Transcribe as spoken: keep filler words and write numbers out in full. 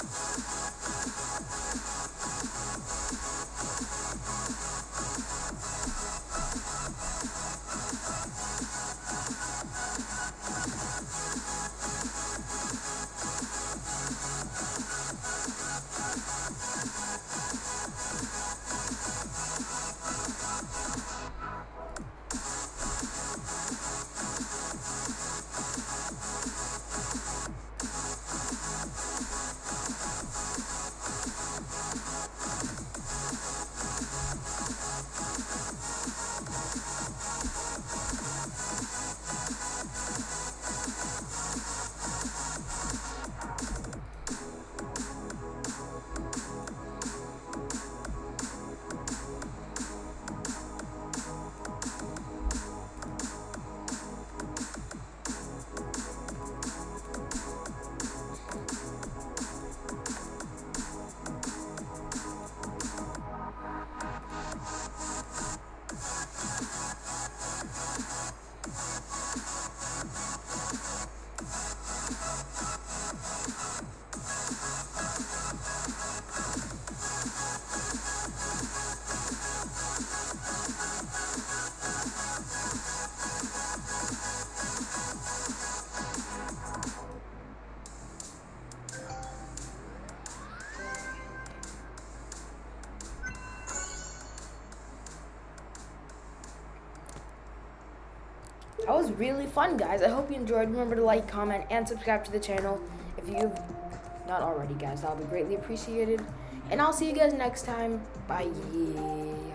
That was really fun, guys. I hope you enjoyed. Remember to like, comment, and subscribe to the channel if you've not already, guys. That'll be greatly appreciated. And I'll see you guys next time. Bye.